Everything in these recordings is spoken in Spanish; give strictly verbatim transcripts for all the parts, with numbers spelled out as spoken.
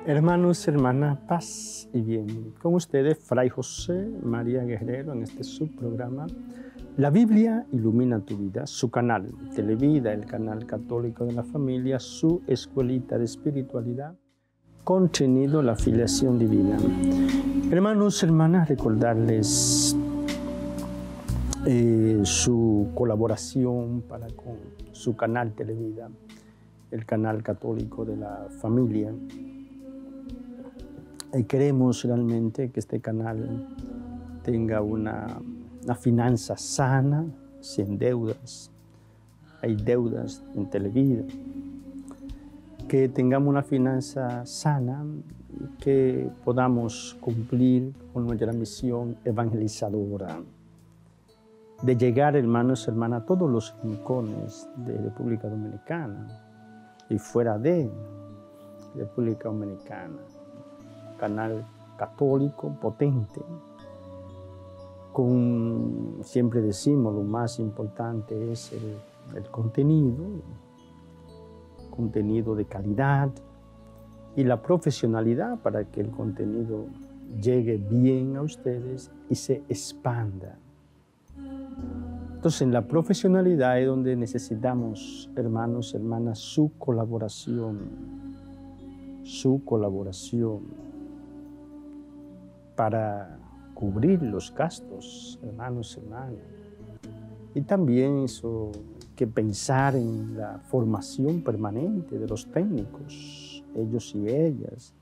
Hermanos, hermanas, paz y bien. Con ustedes, Fray José María Guerrero, en este subprograma La Biblia ilumina tu vida, su canal Televida, el canal católico de la familia, su escuelita de espiritualidad, contenido la filiación divina. Hermanos, hermanas, recordarles eh, su colaboración para con su canal Televida, el canal católico de la familia. Y queremos realmente que este canal tenga una, una finanza sana, sin deudas. Hay deudas en Televida. Que tengamos una finanza sana y que podamos cumplir con nuestra misión evangelizadora de llegar, hermanos y hermanas, a todos los rincones de República Dominicana y fuera de República Dominicana. Canal católico potente, con, siempre decimos, lo más importante es el, el contenido, contenido de calidad y la profesionalidad para que el contenido llegue bien a ustedes y se expanda. Entonces, en la profesionalidad es donde necesitamos, hermanos, hermanas, su colaboración, su colaboración para cubrir los gastos, hermanos, hermanas. Y también eso, que pensar en la formación permanente de los técnicos, ellos y ellas.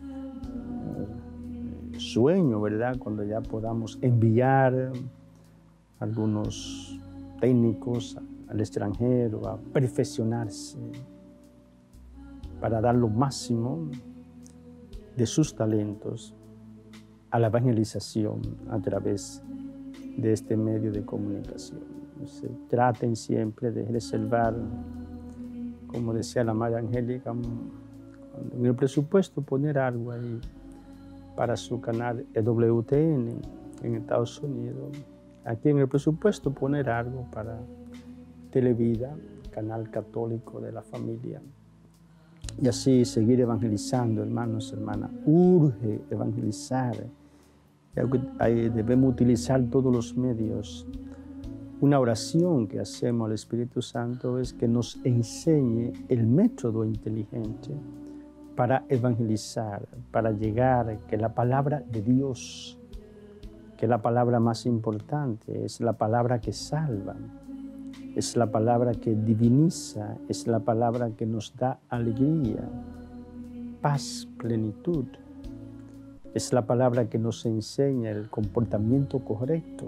El sueño, ¿verdad?, cuando ya podamos enviar algunos técnicos al extranjero a perfeccionarse para dar lo máximo de sus talentos a la evangelización a través de este medio de comunicación. Se traten siempre de reservar, como decía la Madre Angélica, en el presupuesto poner algo ahí para su canal E W T N en Estados Unidos. Aquí en el presupuesto poner algo para Televida, canal católico de la familia. Y así seguir evangelizando, hermanos, hermanas. Urge evangelizar. Debemos utilizar todos los medios. Una oración que hacemos al Espíritu Santo es que nos enseñe el método inteligente para evangelizar, para llegar, que la palabra de Dios, que la palabra más importante, es la palabra que salva, es la palabra que diviniza, es la palabra que nos da alegría, paz, plenitud. Es la palabra que nos enseña el comportamiento correcto.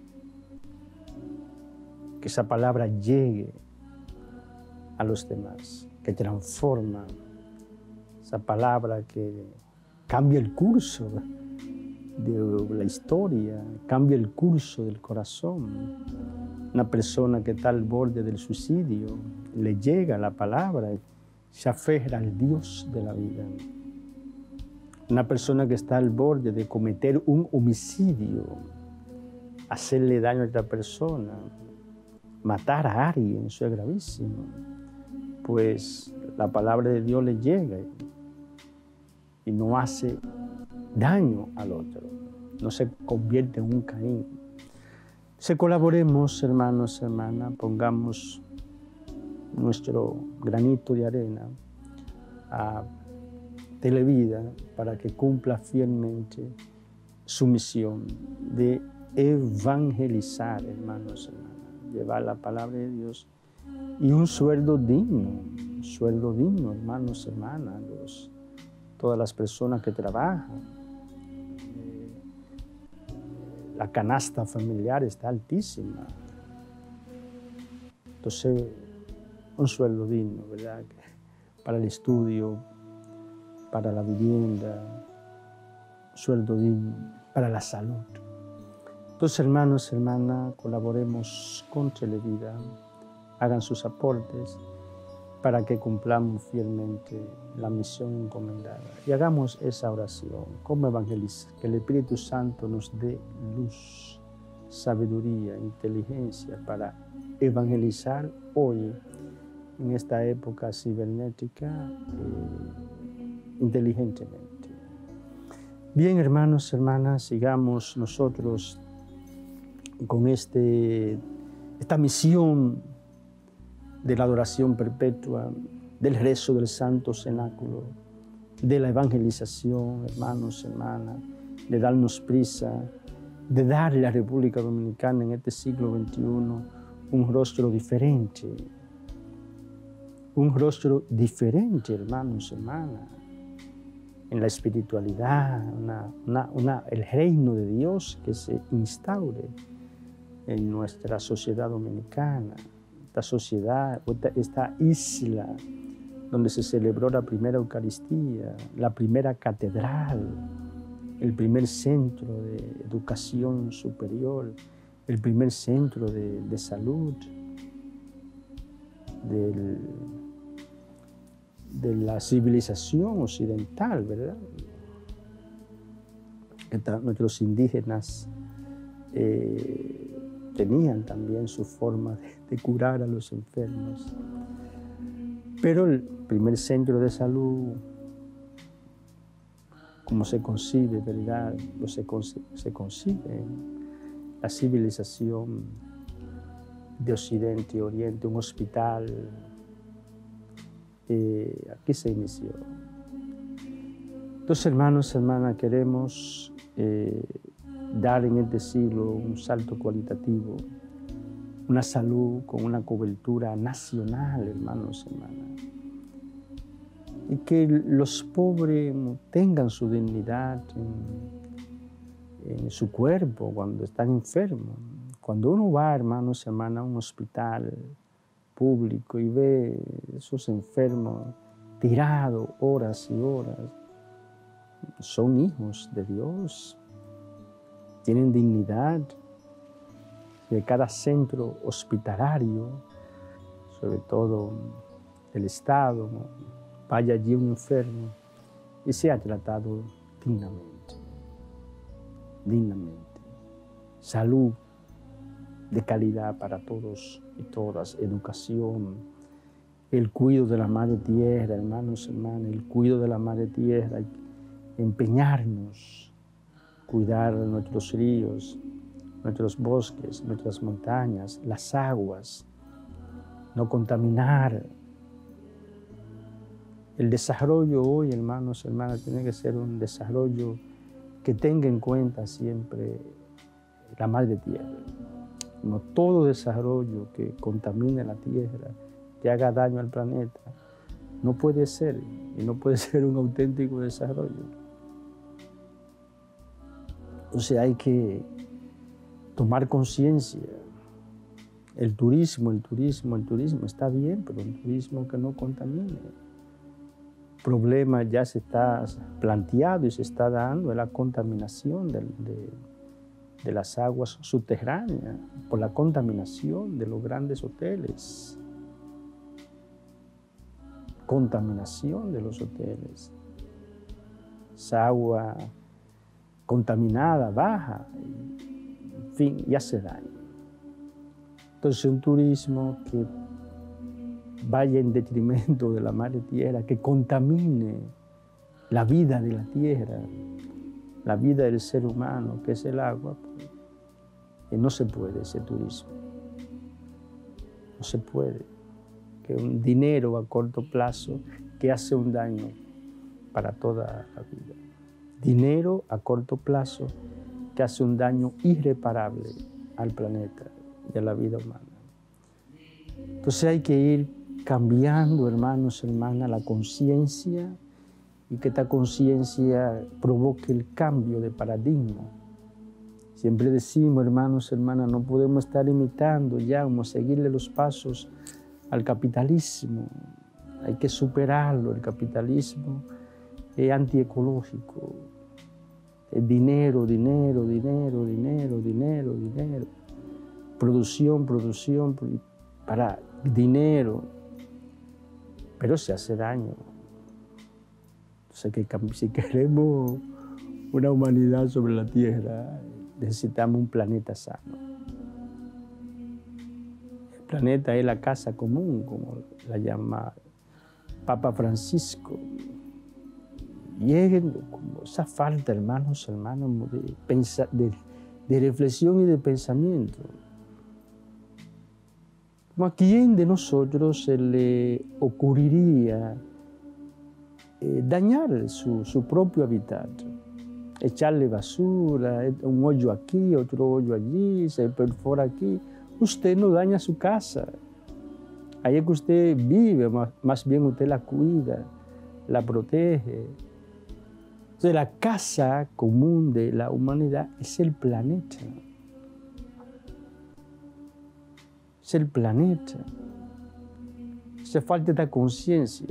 Que esa palabra llegue a los demás, que transforma. Esa palabra que cambia el curso de la historia, cambia el curso del corazón. Una persona que está al borde del suicidio, le llega la palabra, se aferra al Dios de la vida. Una persona que está al borde de cometer un homicidio, hacerle daño a otra persona, matar a alguien, eso es gravísimo. Pues la palabra de Dios le llega y no hace daño al otro, no se convierte en un Caín. Se colaboremos, hermanos, hermanas, pongamos nuestro granito de arena a Televida para que cumpla fielmente su misión de evangelizar, hermanos, hermanas, llevar la palabra de Dios y un sueldo digno, un sueldo digno, hermanos, hermanas, los, todas las personas que trabajan. Eh, la canasta familiar está altísima. Entonces, un sueldo digno, ¿verdad?, para el estudio, para la vivienda, sueldo digno, para la salud. Entonces, hermanos, hermanas, colaboremos con Televida, hagan sus aportes para que cumplamos fielmente la misión encomendada. Y hagamos esa oración, como evangelizar, que el Espíritu Santo nos dé luz, sabiduría, inteligencia para evangelizar hoy, en esta época cibernética, eh, inteligentemente. Bien, hermanos, hermanas, sigamos nosotros con este, esta misión de la adoración perpetua, del rezo del Santo Cenáculo, de la evangelización, hermanos, hermanas, de darnos prisa, de darle a la República Dominicana en este siglo veintiuno un rostro diferente, un rostro diferente, hermanos, hermanas, en la espiritualidad, una, una, una, el reino de Dios que se instaure en nuestra sociedad dominicana, esta sociedad, esta, esta isla donde se celebró la primera Eucaristía, la primera catedral, el primer centro de educación superior, el primer centro de, de salud, del, de la civilización occidental, ¿verdad? Nuestros indígenas eh, tenían también su forma de, de curar a los enfermos. Pero el primer centro de salud, como se concibe, ¿verdad? Lo se, se concibe la civilización de Occidente y Oriente, un hospital, eh, aquí se inició. Entonces, hermanos, hermanas, queremos eh, dar en este siglo un salto cualitativo, una salud con una cobertura nacional, hermanos, hermanas. Y que los pobres tengan su dignidad en, en su cuerpo cuando están enfermos. Cuando uno va, hermanos, hermanas, a un hospital público y ve esos enfermos tirados horas y horas, son hijos de Dios, tienen dignidad. De cada centro hospitalario, sobre todo del Estado, vaya allí un enfermo y sea tratado dignamente, dignamente. Salud de calidad para todos y todas, educación, el cuidado de la madre tierra, hermanos, hermanas, el cuidado de la madre tierra, empeñarnos, cuidar de nuestros ríos, nuestros bosques, nuestras montañas, las aguas, no contaminar. El desarrollo hoy, hermanos, hermanas, tiene que ser un desarrollo que tenga en cuenta siempre la madre tierra. No todo desarrollo que contamine la tierra, que haga daño al planeta, no puede ser, y no puede ser un auténtico desarrollo. O sea, hay que tomar conciencia. El turismo, el turismo, el turismo está bien, pero un turismo que no contamine. El problema ya se está planteado y se está dando, es la contaminación de, de, de las aguas subterráneas, por la contaminación de los grandes hoteles. Contaminación de los hoteles. Esa agua contaminada baja, en fin, y hace daño. Entonces, un turismo que vaya en detrimento de la madre tierra, que contamine la vida de la tierra, la vida del ser humano, que es el agua, pues, no se puede ese turismo. No se puede. Que un dinero a corto plazo que hace un daño para toda la vida. Dinero a corto plazo que hace un daño irreparable al planeta y a la vida humana. Entonces hay que ir cambiando, hermanos, hermanas, la conciencia y que esta conciencia provoque el cambio de paradigma. Siempre decimos, hermanos, hermanas, no podemos estar imitando ya, como seguirle los pasos al capitalismo. Hay que superarlo. El capitalismo es antiecológico. Es dinero, dinero, dinero, dinero, dinero, dinero. Producción, producción, para dinero. Pero se hace daño. Entonces, que si queremos una humanidad sobre la tierra, necesitamos un planeta sano. El planeta es la casa común, como la llama Papa Francisco. lleguen como esa falta, hermanos, hermanos, de, pensa, de, de reflexión y de pensamiento. ¿A quién de nosotros se le ocurriría eh, dañar su, su propio hábitat? Echarle basura, un hoyo aquí, otro hoyo allí, se perfora aquí. Usted no daña su casa. Ahí es que usted vive, más, más bien usted la cuida, la protege. Entonces, la casa común de la humanidad es el planeta. Es el planeta. Hace falta esta conciencia.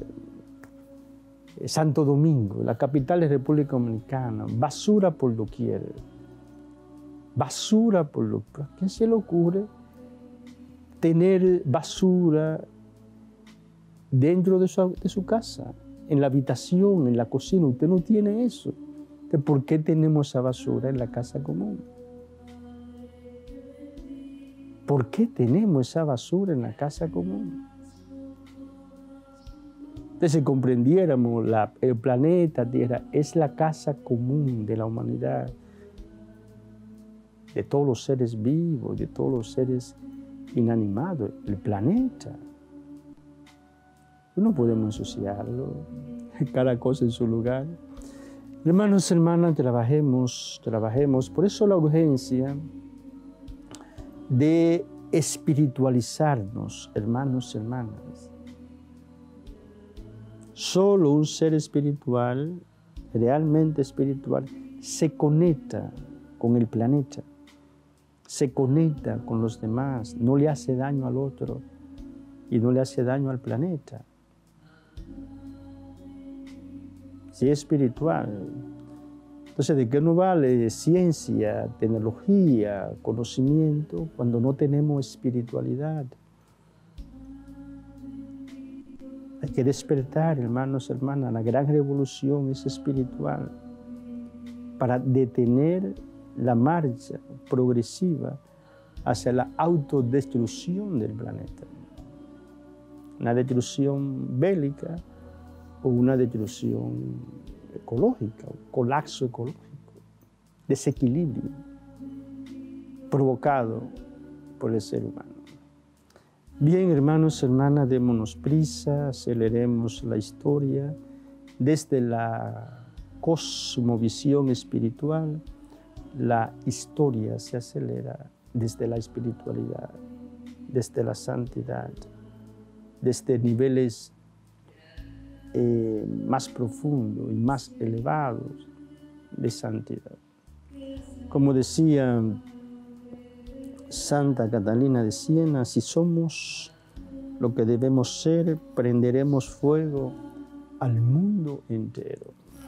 Santo Domingo, la capital de República Dominicana, basura por doquier. Basura por doquier. ¿A quién se le ocurre tener basura dentro de su, de su casa? En la habitación, en la cocina. Usted no tiene eso. Entonces, ¿por qué tenemos esa basura en la casa común? ¿Por qué tenemos esa basura en la casa común? Entonces, si comprendiéramos la, el planeta Tierra es la casa común de la humanidad, de todos los seres vivos, de todos los seres inanimados, el planeta. No podemos ensuciarlo, cada cosa en su lugar. Hermanos, hermanas, trabajemos, trabajemos. Por eso la urgencia de espiritualizarnos, hermanos, hermanas. Solo un ser espiritual, realmente espiritual, se conecta con el planeta, se conecta con los demás, no le hace daño al otro y no le hace daño al planeta. Si es espiritual, entonces ¿de qué nos vale ciencia, tecnología, conocimiento cuando no tenemos espiritualidad? Hay que despertar, hermanos, hermanas, la gran revolución es espiritual para detener la marcha progresiva hacia la autodestrucción del planeta. Una destrucción bélica o una destrucción ecológica, un colapso ecológico, desequilibrio provocado por el ser humano. Bien, hermanos, hermanas, démonos prisa, aceleremos la historia desde la cosmovisión espiritual. La historia se acelera desde la espiritualidad, desde la santidad, desde niveles eh, más profundos y más elevados de santidad. Como decía Santa Catalina de Siena, si somos lo que debemos ser, prenderemos fuego al mundo entero.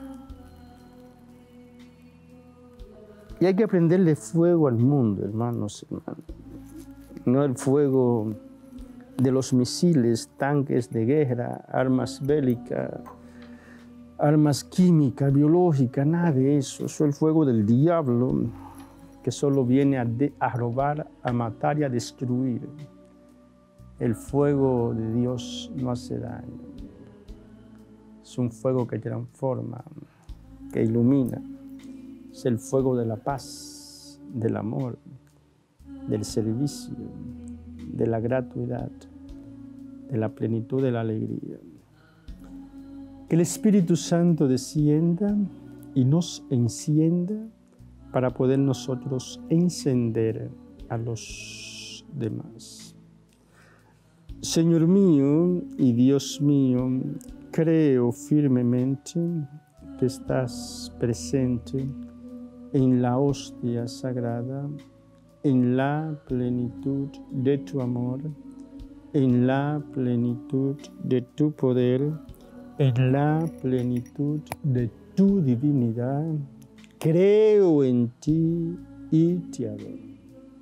Y hay que prenderle fuego al mundo, hermanos, hermanos. No el fuego de los misiles, tanques de guerra, armas bélicas, armas químicas, biológicas, nada de eso. Eso es el fuego del diablo, que solo viene a, de, a robar, a matar y a destruir. El fuego de Dios no hace daño. Es un fuego que transforma, que ilumina. Es el fuego de la paz, del amor, del servicio, de la gratuidad, de la plenitud de la alegría. Que el Espíritu Santo descienda y nos encienda para poder nosotros encender a los demás. Señor mío y Dios mío, creo firmemente que estás presente en la hostia sagrada, en la plenitud de tu amor, en la plenitud de tu poder, en la plenitud de tu divinidad. Creo en ti y te adoro.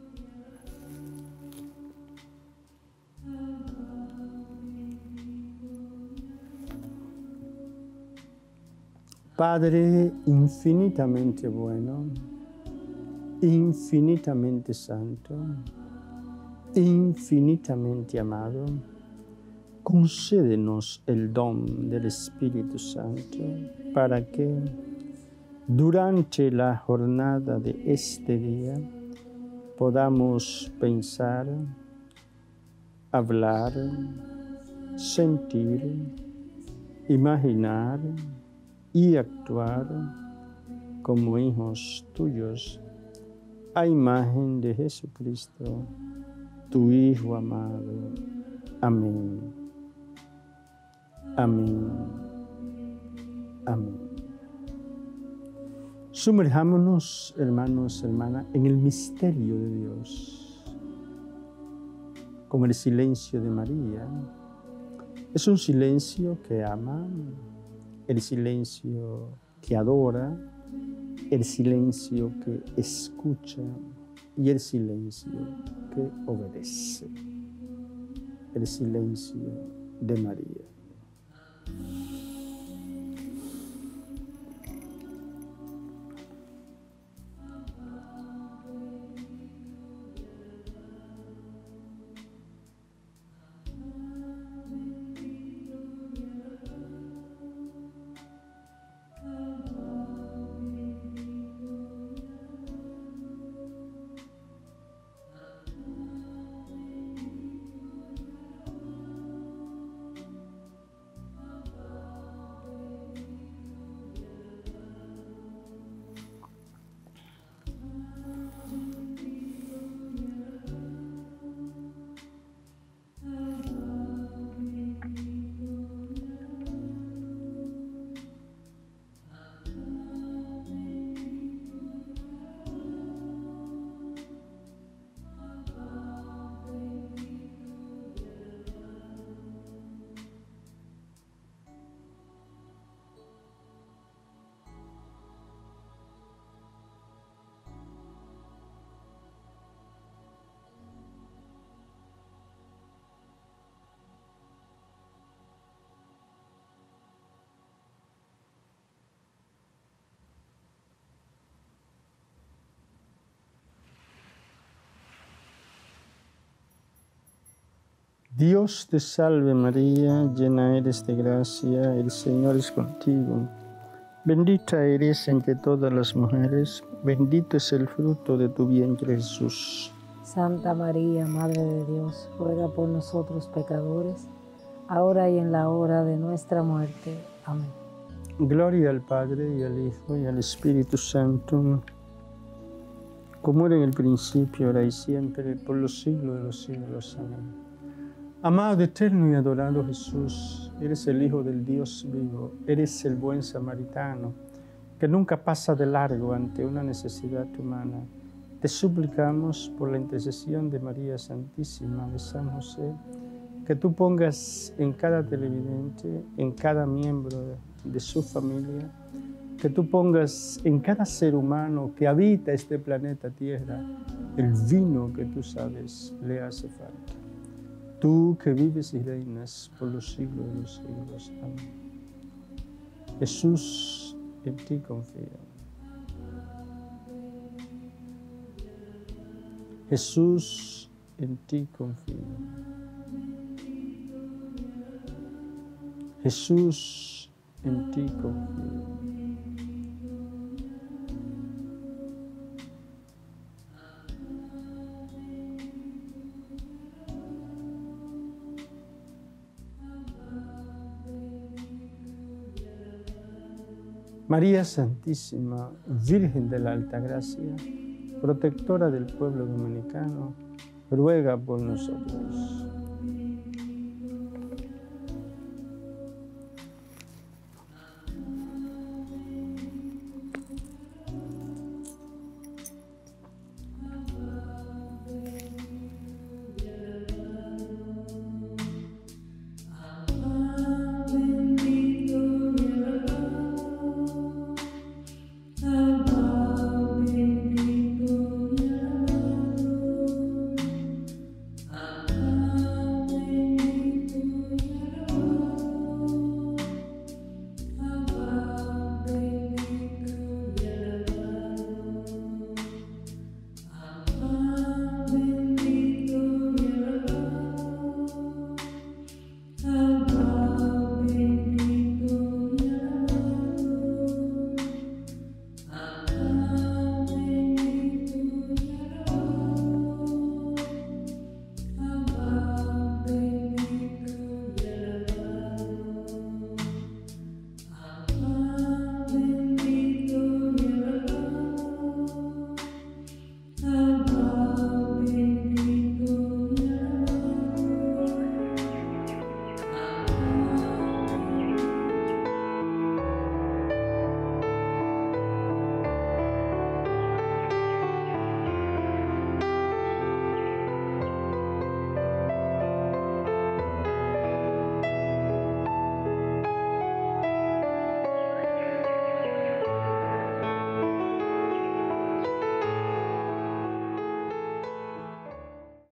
Padre infinitamente bueno, infinitamente santo, infinitamente amado, concédenos el don del Espíritu Santo para que durante la jornada de este día podamos pensar, hablar, sentir, imaginar y actuar como hijos tuyos a imagen de Jesucristo, tu Hijo amado. Amén. Amén. Amén. Sumerjámonos, hermanos, hermanas, en el misterio de Dios, como el silencio de María. Es un silencio que ama, el silencio que adora, el silencio que escucha y el silencio que obedece. El silencio de María. Dios te salve María, llena eres de gracia, el Señor es contigo. Bendita eres entre todas las mujeres, bendito es el fruto de tu vientre Jesús. Santa María, Madre de Dios, ruega por nosotros pecadores, ahora y en la hora de nuestra muerte. Amén. Gloria al Padre, y al Hijo, y al Espíritu Santo, como era en el principio, ahora y siempre, por los siglos de los siglos. Amén. Amado, eterno y adorado Jesús, eres el Hijo del Dios vivo, eres el buen samaritano, que nunca pasa de largo ante una necesidad humana. Te suplicamos por la intercesión de María Santísima, de San José, que tú pongas en cada televidente, en cada miembro de su familia, que tú pongas en cada ser humano que habita este planeta Tierra, el vino que tú sabes le hace falta. Tú que vives y reinas por los siglos de los siglos. Amén. Jesús, en ti confío. Jesús, en ti confío. Jesús, en ti confío. María Santísima, Virgen de la Altagracia, protectora del pueblo dominicano, ruega por nosotros.